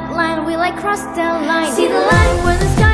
line, we like cross the line. See the line where the sky